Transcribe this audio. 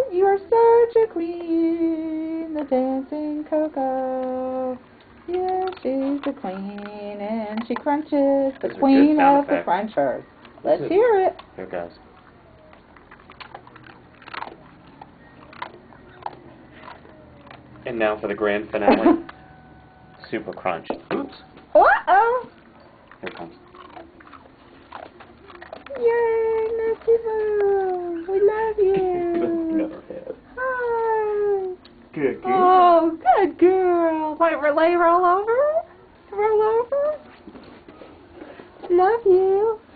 You are such a queen, the dancing Coco. Yes, she's the queen, and she crunches, the queen of the crunchers. Let's hear it. Here it goes. And now for the grand finale. Super crunch. Oops. Uh-oh. Here it comes. Yay, Nessie Boo. We love you. Never had. Hi. Good girl. Oh, good girl. Wait, roll over? Roll over? Love you.